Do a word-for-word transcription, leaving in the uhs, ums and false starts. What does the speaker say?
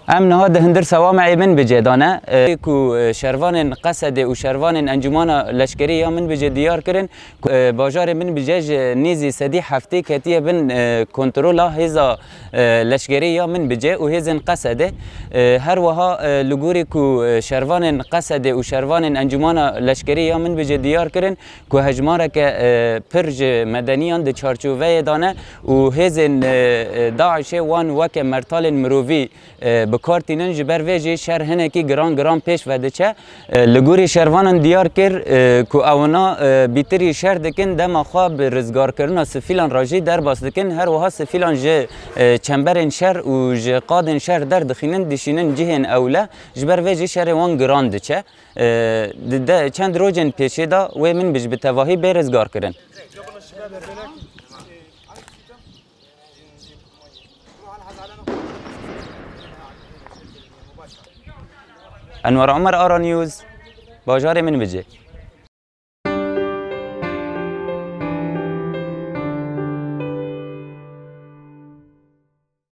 ام نهاد هندر سوامع من بجدانه کو شروان قصد و شروان انجمان لشکری یا من بجد دیار کرن باجار من بجج نیزی سدی هفته کتیه بن کنترل هزا لشکری یا من بجه و هزن قصده هر وها لگوری کو شروان قصد و شروان انجمان لشکری یا من بجد دیار کرن کو هجماره که پرج مدنیان د چارچوبه دانه و هزن داعش وان وک مرتال مروی بکارتینن جبر ویجی شهر هنکی گران گران پیش وده چه لگوری شهروانان دیار کر کو اونا بیتری شهر دکن دم خواب رزگار کردن سفیلان راجی در باس دکن هر وها سفیلان ج چنبرن شهر و ج قادن شهر در دخینن دیشینن جهن اوله جبر ویجی شهر وان گران ده چه چند روزن پیشه دا و من بج بتواهی برزگار کردن. انور عمر آرا نیوز باجار من بجه.